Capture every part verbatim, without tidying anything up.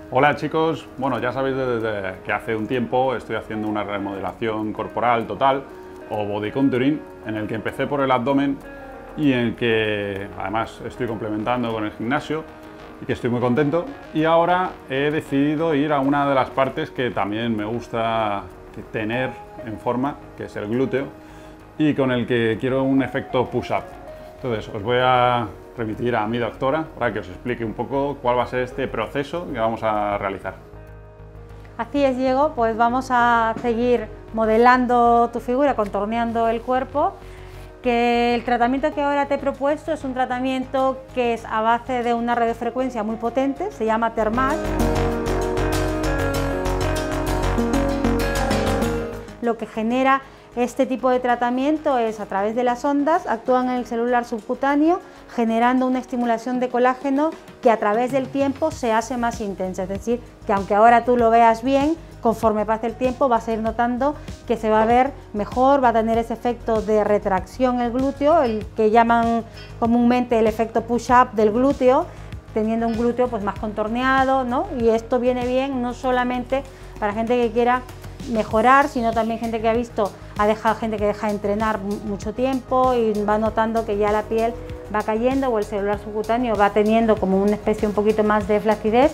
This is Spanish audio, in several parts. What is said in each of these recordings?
Hola chicos, bueno ya sabéis desde que hace un tiempo estoy haciendo una remodelación corporal total o body contouring en el que empecé por el abdomen y en el que además estoy complementando con el gimnasio y que estoy muy contento, y ahora he decidido ir a una de las partes que también me gusta tener en forma, que es el glúteo, y con el que quiero un efecto push-up. Entonces os voy a remitir a mi doctora para que os explique un poco cuál va a ser este proceso que vamos a realizar. Así es, Diego, pues vamos a seguir modelando tu figura, contorneando el cuerpo, que el tratamiento que ahora te he propuesto es un tratamiento que es a base de una radiofrecuencia muy potente, se llama Thermal. Lo que genera este tipo de tratamiento es, a través de las ondas, actúan en el celular subcutáneo, generando una estimulación de colágeno que a través del tiempo se hace más intensa. Es decir, que aunque ahora tú lo veas bien, conforme pase el tiempo vas a ir notando que se va a ver mejor, va a tener ese efecto de retracción el glúteo, el que llaman comúnmente el efecto push-up del glúteo, teniendo un glúteo pues más contorneado, ¿no? Y esto viene bien no solamente para gente que quiera mejorar, sino también gente que ha visto, ha dejado gente que deja de entrenar mucho tiempo y va notando que ya la piel va cayendo o el celular subcutáneo va teniendo como una especie un poquito más de flacidez.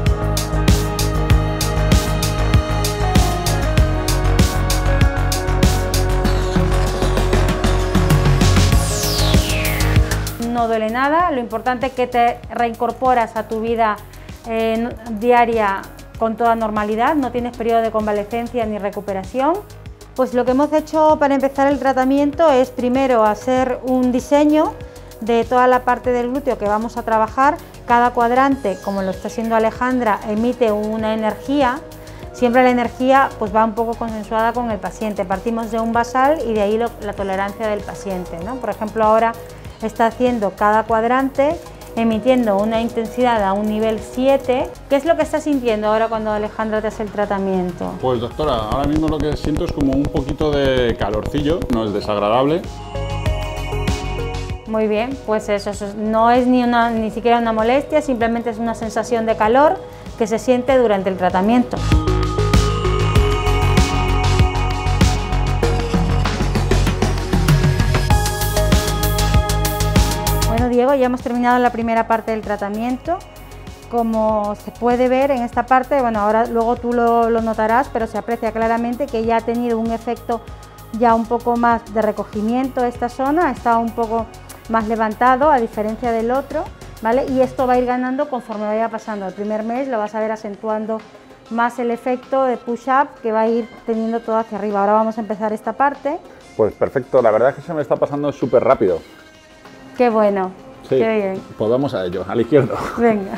No duele nada, lo importante es que te reincorporas a tu vida eh, diaria con toda normalidad, no tienes periodo de convalecencia ni recuperación. Pues lo que hemos hecho para empezar el tratamiento es primero hacer un diseño de toda la parte del glúteo que vamos a trabajar. Cada cuadrante, como lo está haciendo Alejandra, emite una energía. Siempre la energía pues va un poco consensuada con el paciente. Partimos de un basal y de ahí lo, la tolerancia del paciente, ¿no? Por ejemplo, ahora está haciendo cada cuadrante emitiendo una intensidad a un nivel siete. ¿Qué es lo que estás sintiendo ahora cuando Alejandra te hace el tratamiento? Pues doctora, ahora mismo lo que siento es como un poquito de calorcillo, no es desagradable. Muy bien, pues eso, eso no es ni, una, ni siquiera una molestia, simplemente es una sensación de calor que se siente durante el tratamiento. Diego, ya hemos terminado la primera parte del tratamiento. Como se puede ver en esta parte, bueno, ahora luego tú lo, lo notarás, pero se aprecia claramente que ya ha tenido un efecto ya un poco más de recogimiento esta zona, está un poco más levantado a diferencia del otro, ¿vale? Y esto va a ir ganando conforme vaya pasando. El primer mes lo vas a ver acentuando más el efecto de push-up que va a ir teniendo todo hacia arriba. Ahora vamos a empezar esta parte. Pues perfecto, la verdad es que se me está pasando súper rápido. Qué bueno, sí, qué bien. Pues vamos a ello, al izquierdo. Venga.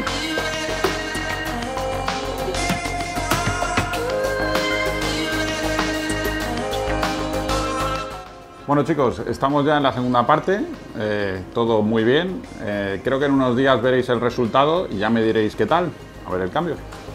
Bueno chicos, estamos ya en la segunda parte, eh, todo muy bien. Eh, creo que en unos días veréis el resultado y ya me diréis qué tal, a ver el cambio.